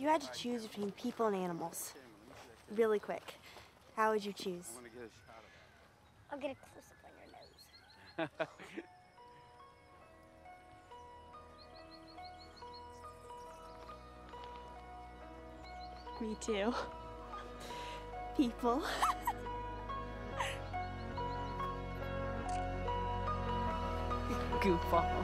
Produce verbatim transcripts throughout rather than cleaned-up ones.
you had to choose between people and animals, really quick, how would you choose? I'll get a close-up on your nose. Me too. People. Goofball.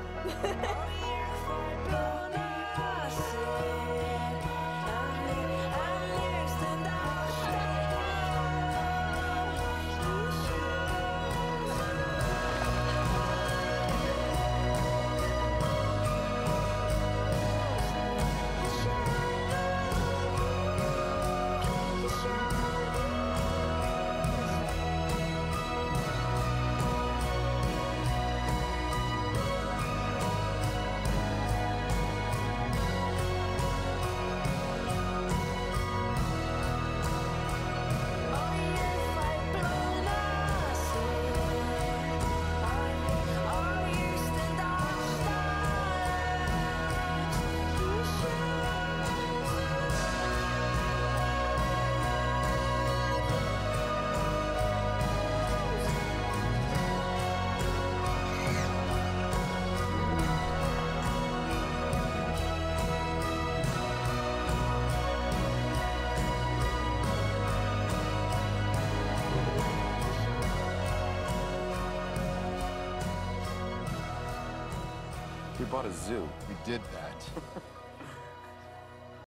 We bought a zoo. We did that.